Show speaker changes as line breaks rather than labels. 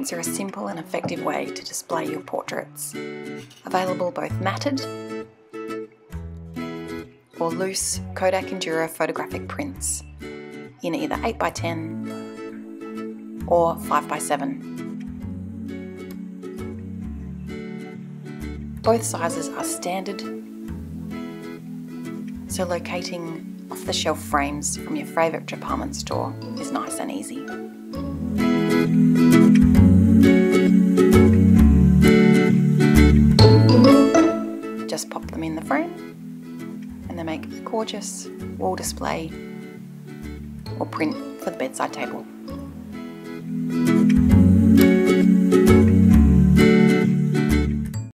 prints are a simple and effective way to display your portraits. Available both matted or loose Kodak Endura photographic prints in either 8x10 or 5x7. Both sizes are standard, so locating off-the-shelf frames from your favourite department store is nice and easy. Just pop them in the frame and they make a gorgeous wall display or print for the bedside table.